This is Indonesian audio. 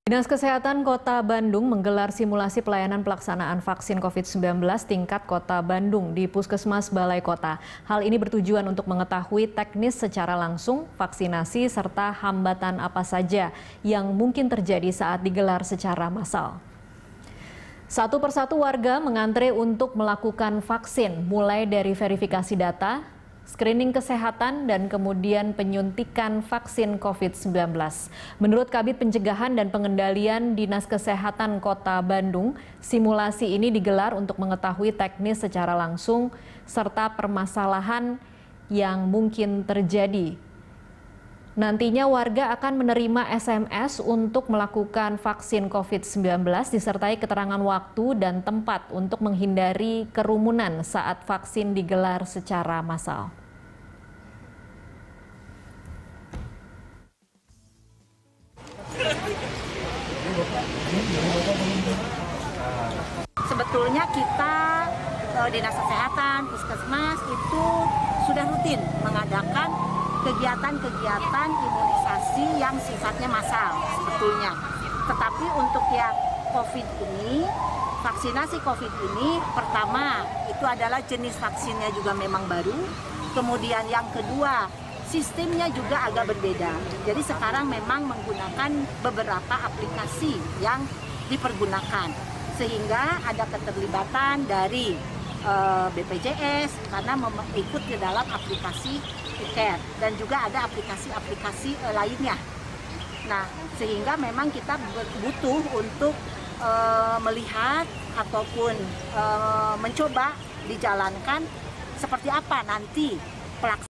Dinas Kesehatan Kota Bandung menggelar simulasi pelayanan pelaksanaan vaksin COVID-19 tingkat Kota Bandung di Puskesmas Balai Kota. Hal ini bertujuan untuk mengetahui teknis secara langsung vaksinasi serta hambatan apa saja yang mungkin terjadi saat digelar secara massal. Satu persatu warga mengantre untuk melakukan vaksin, mulai dari verifikasi data, screening kesehatan, dan kemudian penyuntikan vaksin COVID-19. Menurut Kabid Pencegahan dan Pengendalian Dinas Kesehatan Kota Bandung, simulasi ini digelar untuk mengetahui teknis secara langsung serta permasalahan yang mungkin terjadi. Nantinya warga akan menerima SMS untuk melakukan vaksin COVID-19 disertai keterangan waktu dan tempat untuk menghindari kerumunan saat vaksin digelar secara massal. Sebetulnya kita Dinas Kesehatan, Puskesmas itu sudah rutin mengadakan kegiatan-kegiatan imunisasi yang sifatnya massal sebetulnya. Tetapi untuk yang COVID ini, vaksinasi COVID ini, pertama itu adalah jenis vaksinnya juga memang baru. Kemudian yang kedua, sistemnya juga agak berbeda. Jadi sekarang memang menggunakan beberapa aplikasi yang dipergunakan. Sehingga ada keterlibatan dari BPJS karena ikut ke dalam aplikasi e-care dan juga ada aplikasi-aplikasi lainnya. Nah, sehingga memang kita butuh untuk melihat ataupun mencoba dijalankan seperti apa nanti pelaksanaan.